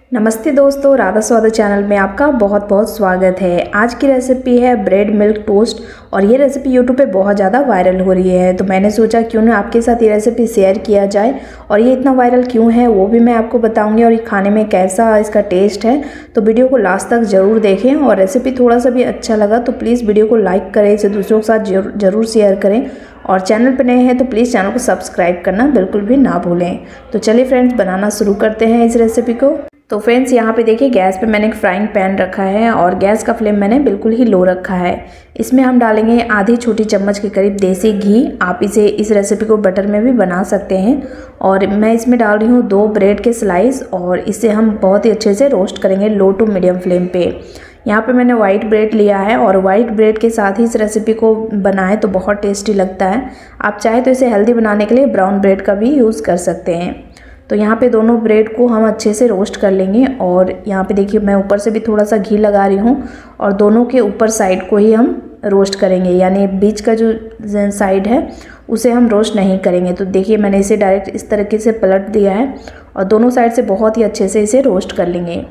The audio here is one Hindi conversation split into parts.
नमस्ते दोस्तों, राधा स्वादा चैनल में आपका बहुत बहुत स्वागत है। आज की रेसिपी है ब्रेड मिल्क टोस्ट और ये रेसिपी यूट्यूब पे बहुत ज़्यादा वायरल हो रही है, तो मैंने सोचा क्यों ना आपके साथ ये रेसिपी शेयर किया जाए। और ये इतना वायरल क्यों है वो भी मैं आपको बताऊंगी और ये खाने में कैसा इसका टेस्ट है, तो वीडियो को लास्ट तक ज़रूर देखें। और रेसिपी थोड़ा सा भी अच्छा लगा तो प्लीज़ वीडियो को लाइक करें, इसे दूसरों के साथ ज़रूर शेयर करें। और चैनल पर नए हैं तो प्लीज़ चैनल को सब्सक्राइब करना बिल्कुल भी ना भूलें। तो चलिए फ्रेंड्स, बनाना शुरू करते हैं इस रेसिपी को। तो फ्रेंड्स, यहाँ पे देखिए गैस पे मैंने एक फ्राइंग पैन रखा है और गैस का फ्लेम मैंने बिल्कुल ही लो रखा है। इसमें हम डालेंगे आधी छोटी चम्मच के करीब देसी घी। आप इस रेसिपी को बटर में भी बना सकते हैं। और मैं इसमें डाल रही हूँ 2 ब्रेड के स्लाइस और इसे हम बहुत ही अच्छे से रोस्ट करेंगे लो टू मीडियम फ्लेम पे। यहाँ पे मैंने वाइट ब्रेड लिया है और वाइट ब्रेड के साथ ही इस रेसिपी को बनाएं तो बहुत टेस्टी लगता है। आप चाहे तो इसे हेल्दी बनाने के लिए ब्राउन ब्रेड का भी यूज़ कर सकते हैं। तो यहाँ पे दोनों ब्रेड को हम अच्छे से रोस्ट कर लेंगे। और यहाँ पे देखिए मैं ऊपर से भी थोड़ा सा घी लगा रही हूँ और दोनों के ऊपर साइड को ही हम रोस्ट करेंगे, यानी बीच का जो साइड है उसे हम रोस्ट नहीं करेंगे। तो देखिए मैंने इसे डायरेक्ट इस तरीके से पलट दिया है और दोनों साइड से बहुत ही अच्छे से इसे रोस्ट कर लेंगे।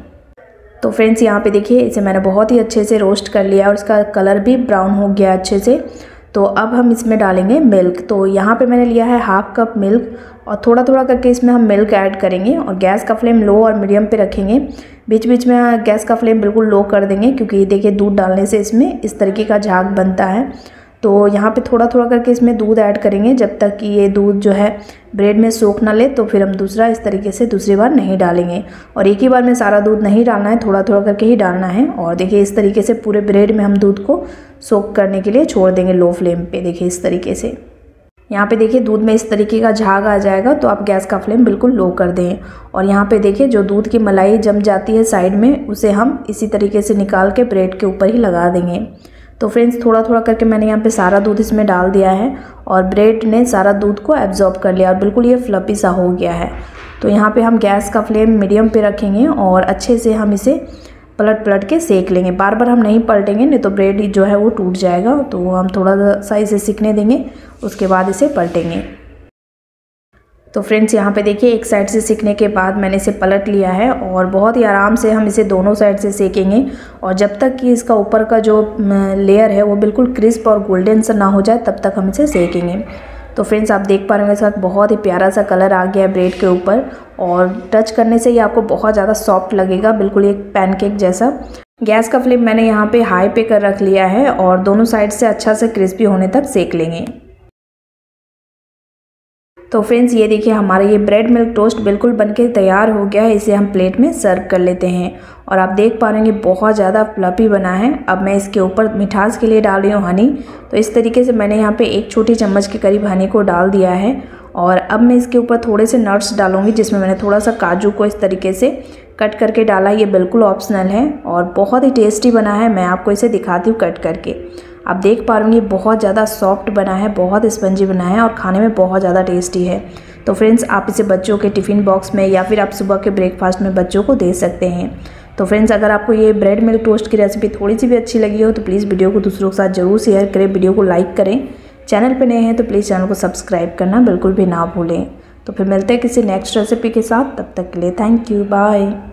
तो फ्रेंड्स, यहाँ पे देखिए इसे मैंने बहुत ही अच्छे से रोस्ट कर लिया और इसका कलर भी ब्राउन हो गया अच्छे से। तो अब हम इसमें डालेंगे मिल्क। तो यहाँ पे मैंने लिया है 1/2 कप मिल्क और थोड़ा थोड़ा करके इसमें हम मिल्क ऐड करेंगे और गैस का फ्लेम लो और मीडियम पे रखेंगे। बीच बीच में गैस का फ्लेम बिल्कुल लो कर देंगे, क्योंकि देखिए दूध डालने से इसमें इस तरीके का झाग बनता है। तो यहाँ पे थोड़ा थोड़ा करके इसमें दूध ऐड करेंगे जब तक कि ये दूध जो है ब्रेड में सोख ना ले। तो फिर हम दूसरा इस तरीके से दूसरी बार नहीं डालेंगे और एक ही बार में सारा दूध नहीं डालना है, थोड़ा थोड़ा करके ही डालना है। और देखिए इस तरीके से पूरे ब्रेड में हम दूध को सोख करने के लिए छोड़ देंगे लो फ्लेम पे। देखिए इस तरीके से यहाँ पे देखिए दूध में इस तरीके का झाग आ जाएगा तो आप गैस का फ्लेम बिल्कुल लो कर दें। और यहाँ पे देखिए जो दूध की मलाई जम जाती है साइड में, उसे हम इसी तरीके से निकाल के ब्रेड के ऊपर ही लगा देंगे। तो फ्रेंड्स, थोड़ा थोड़ा करके मैंने यहाँ पे सारा दूध इसमें डाल दिया है और ब्रेड ने सारा दूध को एब्जॉर्ब कर लिया और बिल्कुल ये फ्लफी सा हो गया है। तो यहाँ पे हम गैस का फ्लेम मीडियम पे रखेंगे और अच्छे से हम इसे पलट पलट के सेक लेंगे। बार बार हम नहीं पलटेंगे, नहीं तो ब्रेड जो है वो टूट जाएगा। तो हम थोड़ा सा इसे सिकने देंगे, उसके बाद इसे पलटेंगे। तो फ्रेंड्स, यहाँ पे देखिए एक साइड से सिकने के बाद मैंने इसे पलट लिया है और बहुत ही आराम से हम इसे दोनों साइड से सेकेंगे। और जब तक कि इसका ऊपर का जो लेयर है वो बिल्कुल क्रिस्प और गोल्डन सा ना हो जाए तब तक हम इसे सेकेंगे। तो फ्रेंड्स, आप देख पा रहे हैं इसका बहुत ही प्यारा सा कलर आ गया है ब्रेड के ऊपर और टच करने से ये आपको बहुत ज़्यादा सॉफ्ट लगेगा, बिल्कुल एक पैनकेक जैसा। गैस का फ्लेम मैंने यहाँ पे हाई पे कर रख लिया है और दोनों साइड से अच्छा से क्रिस्पी होने तक सेक लेंगे। तो फ्रेंड्स, ये देखिए हमारा ये ब्रेड मिल्क टोस्ट बिल्कुल बनके तैयार हो गया है। इसे हम प्लेट में सर्व कर लेते हैं और आप देख पा रहे हैं बहुत ज़्यादा फ्लफी बना है। अब मैं इसके ऊपर मिठास के लिए डाल रही हूँ हनी। तो इस तरीके से मैंने यहाँ पे 1 छोटी चम्मच के करीब हनी को डाल दिया है और अब मैं इसके ऊपर थोड़े से नट्स डालूंगी, जिसमें मैंने थोड़ा सा काजू को इस तरीके से कट करके डाला। ये बिल्कुल ऑप्शनल है और बहुत ही टेस्टी बना है। मैं आपको इसे दिखाती हूँ कट करके। आप देख पा रहे हैं बहुत ज़्यादा सॉफ्ट बना है, बहुत स्पंजी बना है और खाने में बहुत ज़्यादा टेस्टी है। तो फ्रेंड्स, आप इसे बच्चों के टिफ़िन बॉक्स में या फिर आप सुबह के ब्रेकफास्ट में बच्चों को दे सकते हैं। तो फ्रेंड्स, अगर आपको ये ब्रेड मिल्क टोस्ट की रेसिपी थोड़ी सी भी अच्छी लगी हो तो प्लीज़ वीडियो को दूसरों के साथ ज़रूर शेयर करें, वीडियो को लाइक करें। चैनल पर नए हैं तो प्लीज़ चैनल को सब्सक्राइब करना बिल्कुल भी ना भूलें। तो फिर मिलते हैं किसी नेक्स्ट रेसिपी के साथ, तब तक के लिए थैंक यू, बाय।